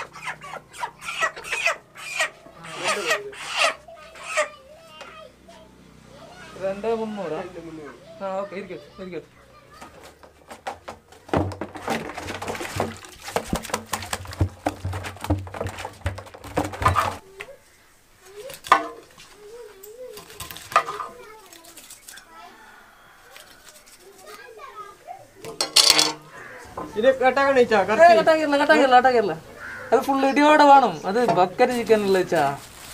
Okay ഇരിക്കും. കട്ടാക്കില്ല. അത് full ഇടിയോടെ വേണം. അത് ബക്കറ്റ് ചിക്കൻ ഉള്ള വെച്ചാ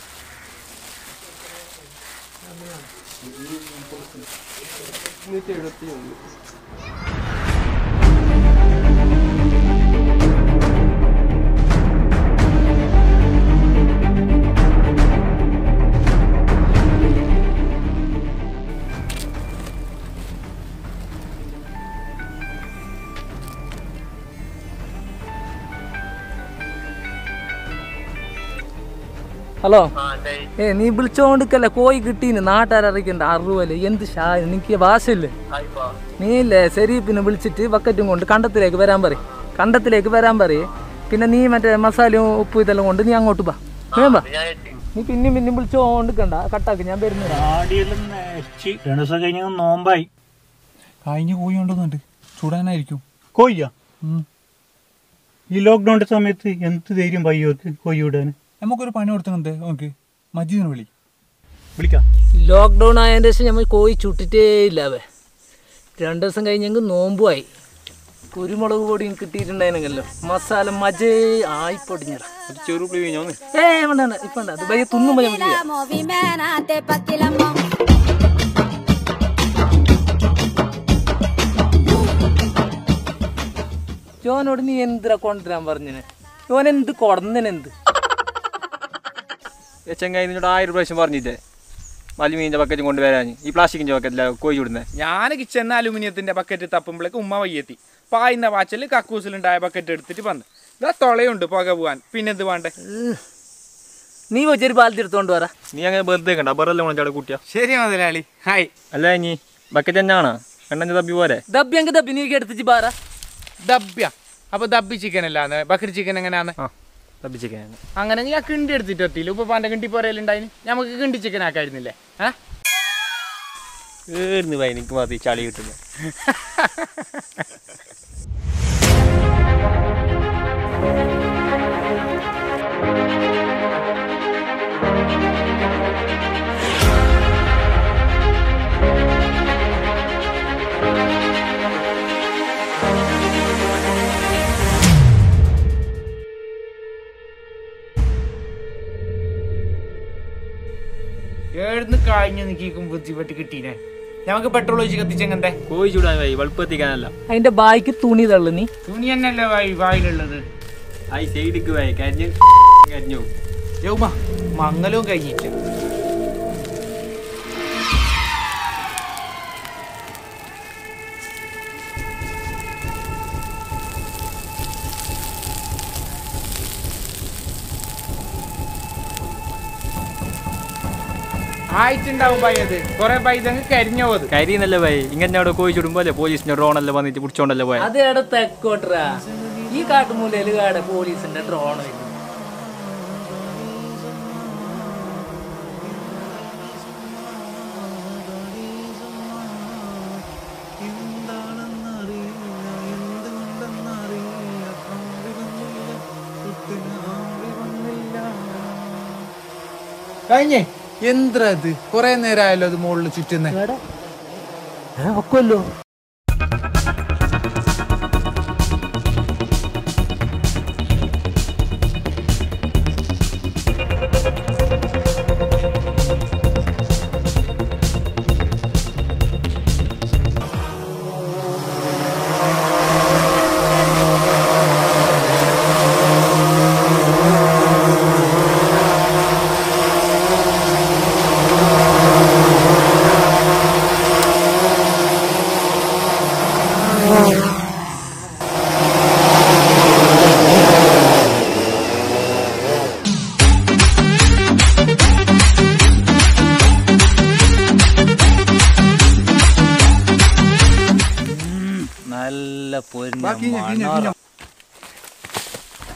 ഹലോ നീ വിളിച്ചോണ്ടിക്കല്ല കോഴി കിട്ടീന് നാട്ടുകാരറിയിക്കണ്ട 60 എന്ത് എനിക്ക് ഭാഷയില്ലേ നീ ഇല്ലേ ശരി പിന്നെ വിളിച്ചിട്ട് ബക്കറ്റും കൊണ്ട് കണ്ടത്തിലേക്ക് വരാൻ പറയും പിന്നെ നീ മറ്റേ മസാലയും ഉപ്പും ഇതെല്ലാം കൊണ്ട് നീ അങ്ങോട്ട് വാ നീ പിന്നെയും വിളിച്ചോണ്ടിക്കണ്ട കട്ടാക്കി ഞാൻ വരുന്നില്ല നോമ്പായി കഴിഞ്ഞ കോഴി കൊണ്ടുവന്നുണ്ട് ചൂടാനായിരിക്കും കോഴിയാ ഈ ലോക്ക്ഡൌണിന്റെ സമയത്ത് എന്ത് ധൈര്യം പയ്യോർക്ക് കോഴി വിടാൻ നമുക്കൊരു പണി കൊടുക്കുന്നുണ്ട് നമുക്ക് മജീദിനെ വിളിക്കാം ലോക്ക്ഡൗൺ ആയതിൻ്റെ ശേഷം നമ്മൾ കോഴി ചുട്ടിട്ടേ ഇല്ലാവേ 2 ദിവസം കഴിഞ്ഞെങ്കിൽ നോമ്പുമായി കുരുമുളക് പൊടിയും കിട്ടിയിട്ടുണ്ടായിരുന്നല്ലോ മസാല മജേ ആയി പൊടിഞ്ഞ ഇപ്പൊ അത് ഭയ തിന്നുമ്പോ ജോനോട് നീ എന്തിനാ കൊണ്ടുവരാൻ പറഞ്ഞിന് ജോൻ എന്ത് കൊടന്നെന്ത് ചെങ്ങായി നിന്നോട് 1000 പ്രാവശ്യം പറഞ്ഞില്ലേ അലുമിനിയന്റെ ബക്കറ്റ് കൊണ്ടുവരാൻ ഈ പ്ലാസ്റ്റിക്കിന്റെ ബക്കറ്റില്ല കോഴി വിടുന്നത് ഞാൻ കിച്ചൺ അലുമിനിയത്തിന്റെ ബക്കറ്റ് തപ്പുമ്പോഴേക്ക് ഉമ്മ വയ്യെത്തി പായുന്ന വാച്ചല് കക്കൂസിലുണ്ടായ ബക്കറ്റ് എടുത്തിട്ട് വന്ന് ഇതാ തൊളയുണ്ട് പുക പോവാൻ പിന്നെ എന്ത് വേണ്ടേ നീ വെച്ചൊരു പാലത്തി എടുത്തോണ്ട് വരാ നീ അങ്ങനെ വെറുതെ കണ്ട ബറല്ലേ അവിടെ കൂട്ടിയാ ശരി മുതലാളി ഹായ് അല്ല ഇനി ബക്കറ്റ് തന്നെയാണോ എണ്ണ ദബി പോരെ ദബ്ബി ദബ്ബി നീ എടുത്തിട്ട് പാറാ ദബ്ബ്യ അപ്പൊ ദബ്ബി ചിക്കൻ അല്ലാന്ന് ബക്കറ്റ് ചിക്കൻ എങ്ങനെയാന്ന് ദബി ചിക്കൻ അങ്ങനെ ഞാൻ കിണ്ടി എടുത്തിട്ട് എത്തിയില്ല ഉപ്പാന്റെ കിണ്ടി പോരലുണ്ടായിന് നമുക്ക് കിണ്ടി ചിക്കൻ ആക്കായിരുന്നില്ലേ എനിക്ക് മതി ചളി കിട്ടുന്നു എഴുന്ന് കഴിഞ്ഞ് നിൽക്കും ബുദ്ധിമുട്ട് കിട്ടീനെ നമുക്ക് പെട്രോൾ ഒഴിച്ച് കത്തിച്ചെങ്ങന്തേ കോഴി ചൂടാൻ വൈ വെളുപ്പ് എത്തിക്കാനല്ല അതിന്റെ ബായിക്ക് തുണി തള്ളു നീ തുണി തന്നെയല്ലേ വായിലുള്ളത് സൈഡിക്ക് വൈ കരിഞ്ഞു കരിഞ്ഞു മംഗലവും കഴിഞ്ഞിട്ട് ആയിട്ടുണ്ടാവും ബൈ അത് കൊറേ ബൈ ഇതങ്ങ് കരിഞ്ഞോ അത് കരിന്നല്ലേ ബൈ ഇങ്ങനെ അവിടെ കോഴി ചുടുമ്പോ അല്ലേ പോലീസിന്റെ ഡ്രോണല്ലേ വന്നിട്ട് പിടിച്ചോണ്ടല്ലേ പോയ അത് എവിടെ തെക്കോട്ടറാ ഈ കാട്ടുമൂലയില് കാട് പോലീസിന്റെ ഡ്രോൺ കഴിഞ്ഞേ എന്താ ഇത് കൊറേ നേരമായല്ലോ അത് മുകളിൽ ചുറ്റുന്നേ ഒക്കല്ലോ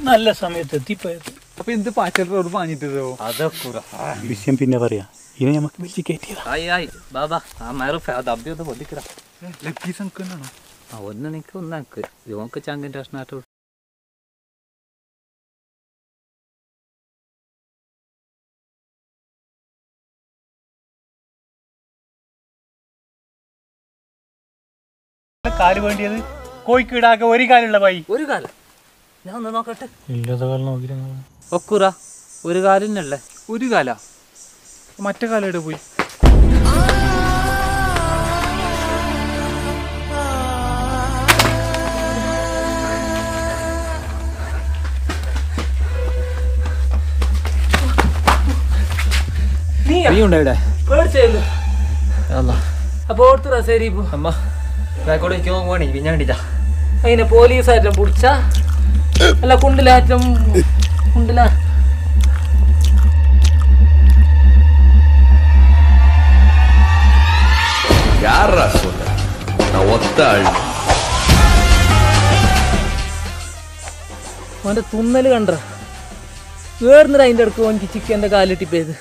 നല്ല സമയത്ത് എത്തിപ്പോയത്. അപ്പൊ എന്ത് പാച്ചോട് പാഞ്ഞിട്ടോ? വിഷയം പിന്നെ പറയാ. ഇനി നമുക്ക് വിളിച്ച് കയറ്റിയതാ. ഒന്ന് നിനക്ക് ഒന്നാക്ക് യോക്ക് ചങ്കിൻ്റെ പ്രശ്നമായിട്ട് കാല് വേണ്ടിയത് കോഴിക്കീടാകെ ഒരു കാലുള്ള പൈ. ഒരു കാലം ഞാൻ ഒന്ന് നോക്കട്ടെ. ഇല്ലാത്ത കാലം നോക്കി ഒക്കുറ ഒരു കാലിനല്ലേ? ഒരു കാല മറ്റേ കാലം എവിടെ പോയി? നീ ഉണ്ടോ ഇവിടെ? അപ്പൊ ഓർത്തുറാ ശരി ഇപ്പൊ അമ്മ ബാക്കോടേക്ക് പോകണേ പിന്നെ കണ്ടിട്ടാ അതിനെ പോലീസായിട്ടും പിടിച്ച അല്ല കുണ്ടിലാറ്റും കുണ്ടില யாரா சொல்ற? நான் ஒத்த ஆள். അവന്റെ തുന്നല് കണ്ട വേർന്നിട്ട് അതിന്റെ അടുക്ക് എനിക്ക് ചിക്കന്റെ കാലിട്ടിപ്പോയത്.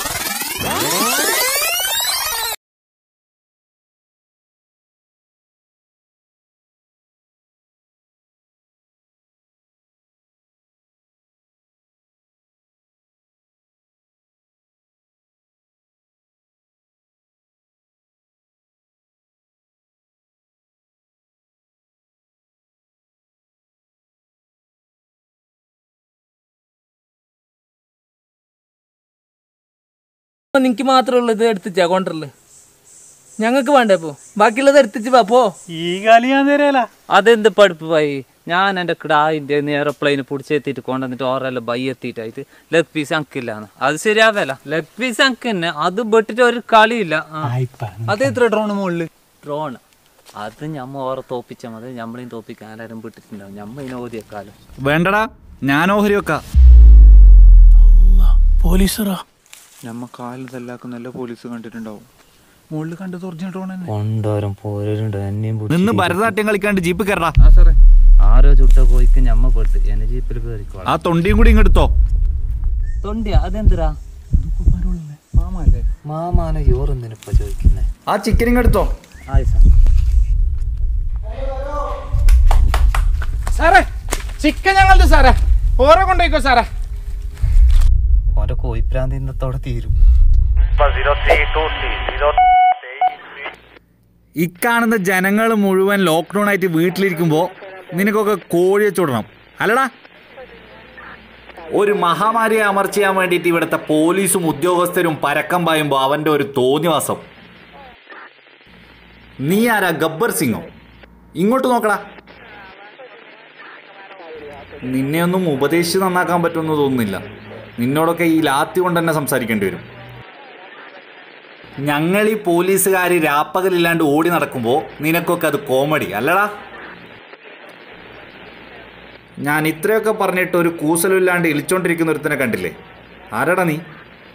നിനക്ക് മാത്രമുള്ള ഇത് എടുത്തിച്ചാ കൊണ്ടല്ലേ? ഞങ്ങൾക്ക് വേണ്ടേ ഇപ്പോ? ബാക്കിയുള്ളത് എടുത്തിച്ച് പോ. ഈ കാലി ഞാൻ തരാല. അതെന്ത് പഠിപ്പ് പോയി? ഞാൻ എൻ്റെ കിടായിൻ്റെ എയർപ്ലെയിന് പിടിച്ചെത്തിയിട്ട് കൊണ്ടുവന്നിട്ട് ഓരെല്ലാം ബൈ എത്തിയിട്ടായിട്ട് ലെഗ് പീസ് അങ്കില്ലാന്ന്. അത് ശരിയാവല്ല. ലെഗ് പീസ് അങ്ക് തന്നെ അത് പെട്ടിട്ട് ഒരു കളിയില്ല. അത് എത്ര ഡ്രോണ് മുകളില്? ഡ്രോൺ അത് ഞമ്മ ഓറെ തോപ്പിച്ചാൽ മതി. ഞമ്മളെയും തോപ്പിക്കാൻ ആരും വിട്ടിട്ടുണ്ടാവും. ഞമ്മ ഇതിനെ ഓതിയേക്കാലോ. വേണ്ടടാ, ഞാൻ ഓഹരി വെക്കാം. പോലീസറാ നമ്മ കാലിൽ തല്ലാക്കും നല്ല പോലീസ് കണ്ടിട്ടുണ്ടാവും. മുകളിൽ കണ്ടത് ഒറിജിനൽ ഡ്രോൺ തന്നെ. കൊണ്ടോരം പോരുണ്ട് എന്നെയും നിന്ന് ഭരതനാട്യം കളിക്കാണ്ട് ജീപ്പ് കയറാ. ആരോ ചുട്ട പോയിക്ക് ഞമ്മ പെട്ട് എന്നെ ജീപ്പിൽ കയറിക്കോളാം. ആ തൊണ്ടിയും കൂടി ഇങ്ങെടുത്തോ. തൊണ്ടിയാ? അതെന്തിരാ? മാമല്ലേ? മാമാനെ യോറൊന്നിനിപ്പ ചോദിക്കുന്നേ. ആ ചിക്കൻ ഇങ്ങെടുത്തോ. ആയി സാറേ ചിക്കൻ ഞങ്ങളുടെ സാറേ ഓരോ കൊണ്ടുപോയിക്കോ സാറേ. ഓരോ കോയിപ്രാന്തി ഇന്നത്തോടെ തീരും. ഇക്കാണുന്ന ജനങ്ങൾ മുഴുവൻ ലോക്ക്ഡൗൺ ആയിട്ട് വീട്ടിലിരിക്കുമ്പോൾ നിനക്കൊക്കെ കോഴിയെ ചുടണം അല്ലടാ? ഒരു മഹാമാരിയെ അമർച്ച ചെയ്യാൻ വേണ്ടിയിട്ട് ഇവിടുത്തെ പോലീസും ഉദ്യോഗസ്ഥരും പരക്കം പായുമ്പോൾ അവൻ്റെ ഒരു തോന്നിവാസം. നീ ആരാ? ഗബ്ബർ സിംഗോ? ഇങ്ങോട്ട് നോക്കടാ. നിന്നെ ഒന്നും ഉപദേശിച്ച് നന്നാക്കാൻ പറ്റുമെന്ന് തോന്നുന്നില്ല. നിന്നോടൊക്കെ ഈ ലാത്തി കൊണ്ട് തന്നെ സംസാരിക്കേണ്ടി വരും. ഞങ്ങൾ ഈ പോലീസുകാർ രാപ്പകലില്ലാണ്ട് ഓടി നടക്കുമ്പോൾ നിനക്കൊക്കെ അത് കോമഡി അല്ലടാ? ഞാൻ ഇത്രയൊക്കെ പറഞ്ഞിട്ട് ഒരു കൂസലില്ലാണ്ട് ഇളിച്ചോണ്ടിരിക്കുന്ന ഒരുത്തനെ കണ്ടില്ലേ? ആരാടാ നീ?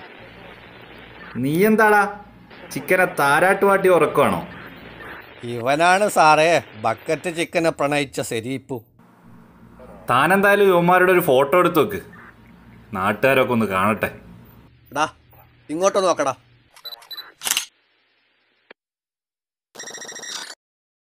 നീ എന്താടാ ചിക്കനെ താരാട്ടുവാട്ടി ഉറക്കുവാണോ? ഇവനാണ് സാറേ ബക്കറ്റ് ചിക്കനെ പ്രണയിച്ച സെരീപ്പു. താനെന്തായാലും യുവന്മാരുടെ ഒരു ഫോട്ടോ എടുത്ത് വെക്ക്. നാട്ടുകാരൊക്കെ ഒന്ന് കാണട്ടെ. ഇങ്ങോട്ട് നോക്കടാ.